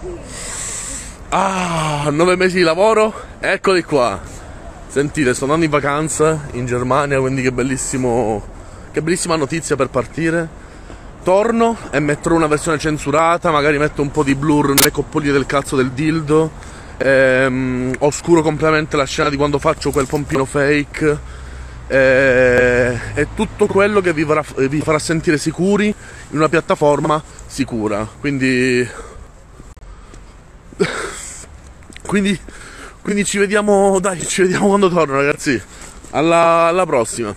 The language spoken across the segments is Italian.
Ah, 9 mesi di lavoro, eccoli qua. Sentite, sto andando in vacanza in Germania, quindi che bellissima notizia per partire. Torno e metterò una versione censurata, magari metto un po' di blur nelle coppoline del cazzo del dildo, oscuro completamente la scena di quando faccio quel pompino fake, e tutto quello che vi farà sentire sicuri in una piattaforma sicura. Quindi, quindi ci vediamo, dai, ci vediamo quando torno, ragazzi. Alla prossima.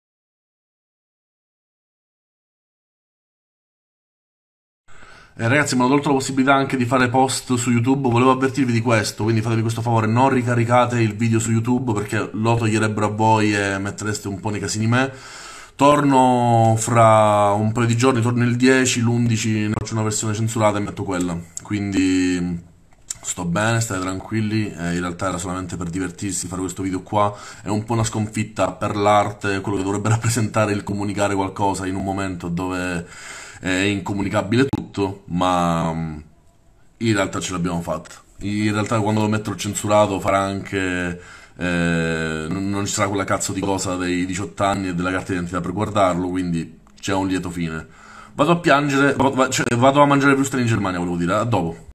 Ragazzi, mi hanno tolto la possibilità anche di fare post su YouTube. Volevo avvertirvi di questo, quindi fatevi questo favore: non ricaricate il video su YouTube perché lo toglierebbero a voi e mettereste un po' nei casini me. Torno fra un paio di giorni, torno il 10, l'11 ne faccio una versione censurata e metto quella. Quindi sto bene, state tranquilli, in realtà era solamente per divertirsi, fare questo video qua. È un po' una sconfitta per l'arte, quello che dovrebbe rappresentare il comunicare qualcosa in un momento dove è incomunicabile tutto, ma in realtà ce l'abbiamo fatta. In realtà quando lo metterò censurato farà anche... non ci sarà quella cazzo di cosa dei 18 anni e della carta d'identità per guardarlo, quindi c'è un lieto fine. Vado a piangere, cioè, vado a mangiare wurstel in Germania, volevo dire, a dopo.